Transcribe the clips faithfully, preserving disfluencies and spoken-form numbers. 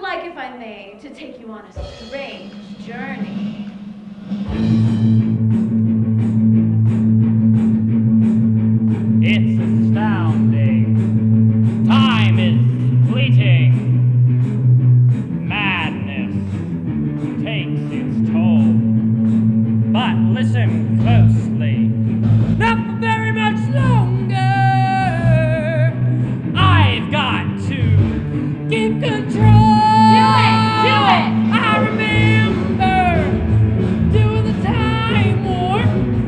like, if I may, to take you on a strange journey. It's astounding. Time is fleeting. Madness takes its toll. But listen closely. Not for very much longer. I've got to keep control. Do it! Do it! I remember doing the time warp,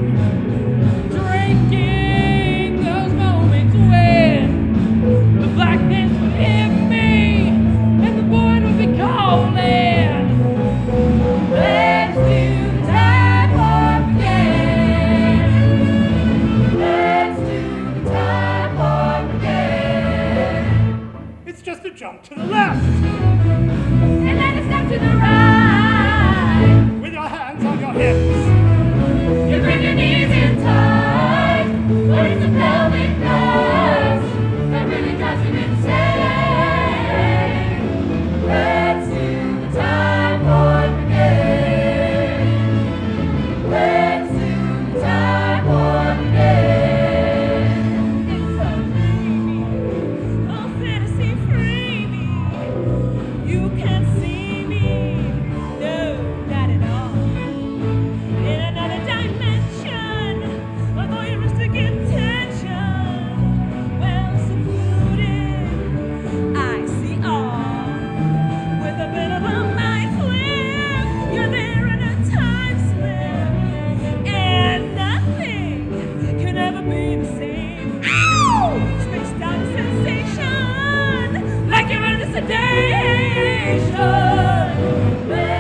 drinking those moments when the blackness would hit me and the void would be calling. Let's do the time warp again. Let's do the time warp again. It's just a jump to the left. And then a step to the right. With your hands on your hips. You bring your knees in tight. But it's a pelvic thrust that really drives you insane. Let's do the time warp again. Let's do the time warp again. It's so dreamy, oh fantasy free me. You can't see me, no, not at all. In another dimension, a voyeuristic intention, well secluded, I see all. With a bit of a mind flip, you're there in a time slip, and nothing can ever be the same. Ow! Spaced out a sensation, like you're under sedation.